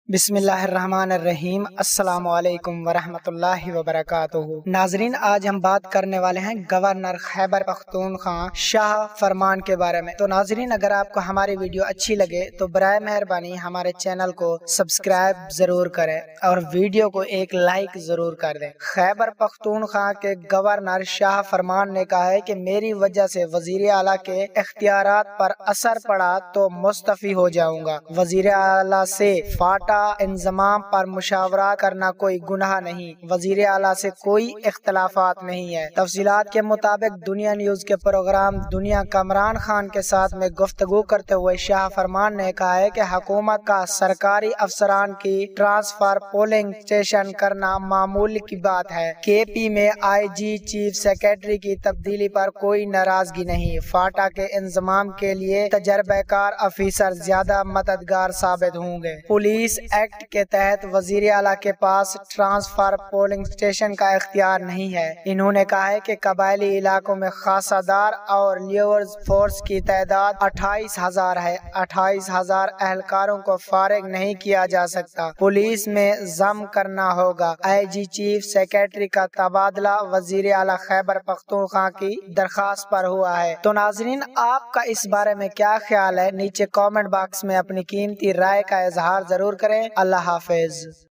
بسم اللہ الرحمن الرحیم۔ السلام علیکم ورحمۃ اللہ وبرکاتہ۔ ناظرین، آج ہم بات کرنے والے ہیں گورنر خیبر پختونخوا شاہ فرمان کے بارے میں۔ تو ناظرین، اگر آپ کو ہماری ویڈیو اچھی لگے تو برائے مہربانی ہمارے چینل کو سبسکرائب ضرور کریں اور ویڈیو کو ایک لائک ضرور کر دیں۔ خیبر پختونخوا کے گورنر شاہ فرمان نے کہا ہے کہ میری وجہ سے وزیر اعلیٰ کے اختیارات پر اثر پڑا تو مستعفی ہو جاؤں گا۔ وزیر اعلیٰ سے فاٹا انضمام پر مشاورات کرنا کوئی گناہ نہیں، وزیر اعلیٰ سے کوئی اختلافات نہیں ہے۔ تفصیلات کے مطابق دنیا نیوز کے پروگرام دنیا کامران خان کے ساتھ میں گفتگو کرتے ہوئے شاہ فرمان نے کہا ہے کہ حکومت کا سرکاری افسران کی ٹرانسفر پولنگ اسٹیشن کرنا معمول کی بات ہے۔ کے پی میں آئی جی چیف سیکرٹری کی تبدیلی پر کوئی ناراضگی نہیں۔ فاٹا کے انضمام کے لیے تجربہ کار افیسر زیادہ مددگار ثابت ہوں گے۔ پولیس ایکٹ کے تحت وزیر اعلیٰ کے پاس ٹرانسفر پولنگ اسٹیشن کا اختیار نہیں ہے۔ انہوں نے کہا ہے کہ قبائلی علاقوں میں خاصہ دار اور لیبر فورس کی تعداد 28,000 ہے۔ 28,000 اہلکاروں کو فارغ نہیں کیا جا سکتا۔ پولیس میں ضم کرنا ہوگا۔ آئی جی چیف سیکرٹری کا تبادلہ وزیر اعلیٰ خیبر پختونخوا کی درخواست پر ہوا ہے۔ تو ناظرین، آپ کا اس بارے میں کیا خیال ہے؟ نیچے کامنٹ باکس میں اپنی قیمتی رائے کا اظہار ضرور کریں۔ اللہ حافظ۔